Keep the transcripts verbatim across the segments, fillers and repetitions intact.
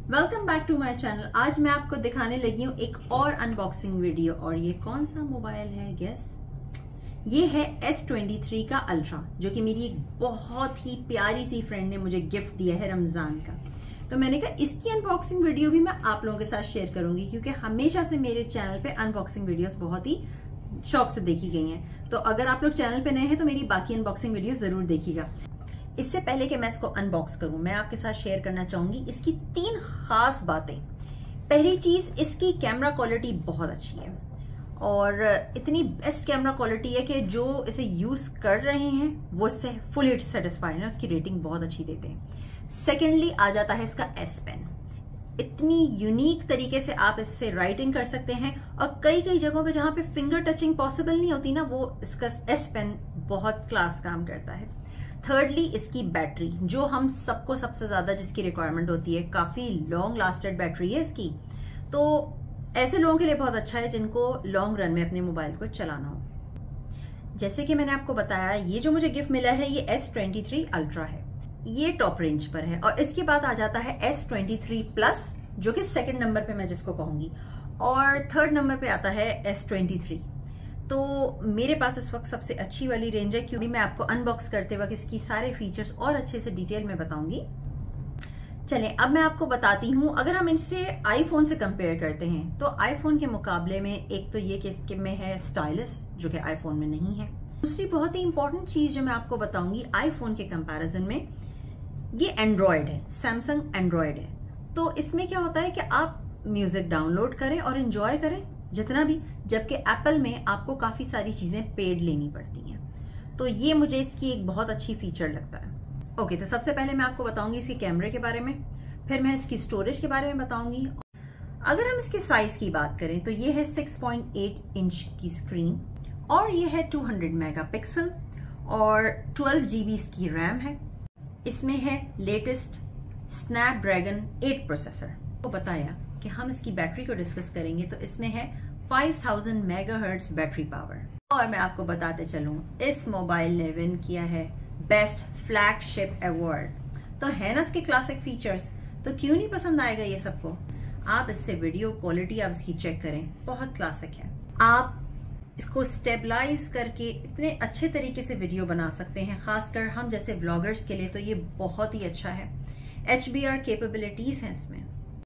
Welcome back to my channel. आज मैं आपको दिखाने लगी हूँ एक और अनबॉक्सिंग वीडियो। और ये कौन सा मोबाइल है गेस? ये है एस ट्वेंटी थ्री का अल्ट्रा, जो कि मेरी एक बहुत ही प्यारी सी फ्रेंड ने मुझे गिफ्ट दिया है रमजान का। तो मैंने कहा इसकी अनबॉक्सिंग वीडियो भी मैं आप लोगों के साथ शेयर करूंगी, क्योंकि हमेशा से मेरे चैनल पे अनबॉक्सिंग वीडियोस बहुत ही शौक से देखी गई हैं। तो अगर आप लोग चैनल पे नए हैं तो मेरी बाकी अनबॉक्सिंग वीडियो जरूर देखिएगा। इससे पहले कि मैं इसको अनबॉक्स करूं, मैं आपके साथ शेयर करना चाहूंगी इसकी तीन खास बातें। पहली चीज, इसकी कैमरा क्वालिटी बहुत अच्छी है और इतनी बेस्ट कैमरा क्वालिटी है कि जो इसे यूज कर रहे हैं वो इससे फुली सेटिस्फाइड है, उसकी रेटिंग बहुत अच्छी देते हैं। सेकेंडली आ जाता है इसका एस पेन। इतनी यूनिक तरीके से आप इससे राइटिंग कर सकते हैं और कई कई जगहों पे जहां पे फिंगर टचिंग पॉसिबल नहीं होती ना, वो इसका एस पेन बहुत क्लास काम करता है। थर्डली इसकी बैटरी, जो हम सबको सबसे ज्यादा जिसकी रिक्वायरमेंट होती है, काफी लॉन्ग लास्टेड बैटरी है इसकी। तो ऐसे लोगों के लिए बहुत अच्छा है जिनको लॉन्ग रन में अपने मोबाइल को चलाना हो। जैसे कि मैंने आपको बताया, ये जो मुझे गिफ्ट मिला है ये एस ट्वेंटी थ्री अल्ट्रा है, ये टॉप रेंज पर है। और इसके बाद आ जाता है एस ट्वेंटी थ्री प्लस, जो कि सेकंड नंबर पे मैं जिसको कहूंगी, और थर्ड नंबर पे आता है एस ट्वेंटी थ्री। तो मेरे पास इस वक्त सबसे अच्छी वाली रेंज है, क्योंकि मैं आपको अनबॉक्स करते वक्त इसकी सारे फीचर्स और अच्छे से डिटेल में बताऊंगी। चलें, अब मैं आपको बताती हूं। अगर हम इनसे आईफोन से कंपेयर करते हैं तो आईफोन के मुकाबले में एक तो ये कि इसके में है स्टाइलस, जो कि आईफोन में नहीं है। दूसरी बहुत ही इंपॉर्टेंट चीज जो मैं आपको बताऊंगी आईफोन के कंपैरिजन में, ये एंड्रॉयड है, सैमसंग एंड्रॉयड है। तो इसमें क्या होता है कि आप म्यूजिक डाउनलोड करें और एंजॉय करें जितना भी, जबकि एप्पल में आपको काफी सारी चीजें पेड लेनी पड़ती हैं। तो ये मुझे इसकी एक बहुत अच्छी फीचर लगता है। ओके, तो सबसे पहले मैं आपको बताऊंगी इसके कैमरे के बारे में, फिर मैं इसकी स्टोरेज के बारे में बताऊंगी। अगर हम इसके साइज की बात करें तो ये है सिक्स पॉइंट एट इंच की स्क्रीन और ये है टू हंड्रेड मेगापिक्सल और ट्वेल्व जीबी इसकी रैम है। इसमें है लेटेस्ट स्नैपड्रैगन एट प्रोसेसर। तो बताया कि हम इसकी बैटरी को डिस्कस करेंगे, तो इसमें है five thousand megahertz battery power. और मैं आपको बताते चलूं, इस मोबाइल ने विन किया है बेस्ट फ्लैगशिप अवार्ड। तो है ना इसके क्लासिक फीचर्स, तो क्यों नहीं पसंद आएगा ये सबको। आप इससे वीडियो क्वालिटी आप इसकी चेक करें, बहुत क्लासिक है। आप इसको स्टेबलाइज करके इतने अच्छे तरीके से वीडियो बना सकते हैं, खासकर हम जैसे व्लॉगर्स के लिए तो ये बहुत ही अच्छा है। एच बी आर कैपेबिलिटीज हैं इसमें।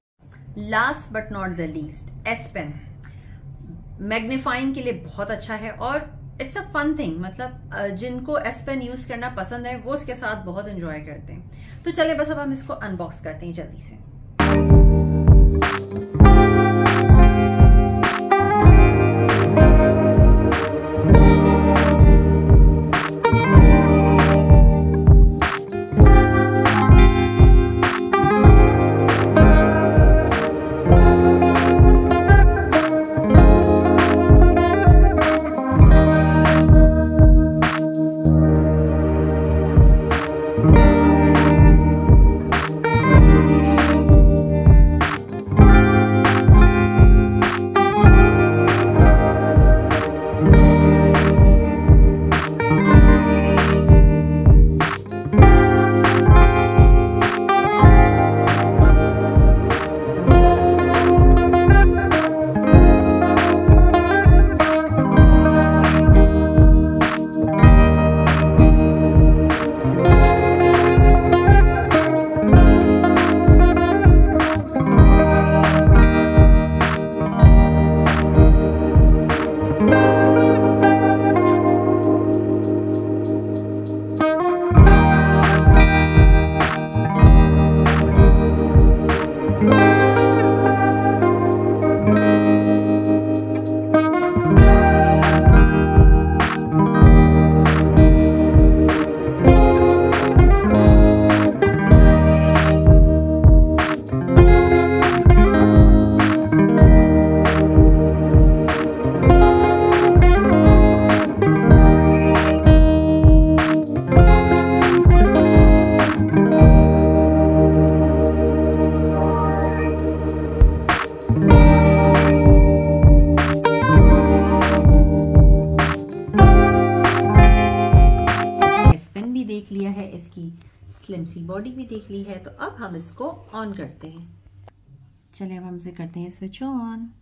Last but not the least, S pen magnifying के लिए बहुत अच्छा है और इट्स अ फन थिंग। मतलब जिनको एस पेन यूज करना पसंद है वो इसके साथ बहुत एंजॉय करते हैं। तो चले बस अब हम इसको अनबॉक्स करते हैं जल्दी से। स्लिम सी बॉडी भी देख ली है। तो अब हम इसको ऑन करते हैं। चलिए अब हम इसे करते हैं स्विच ऑन।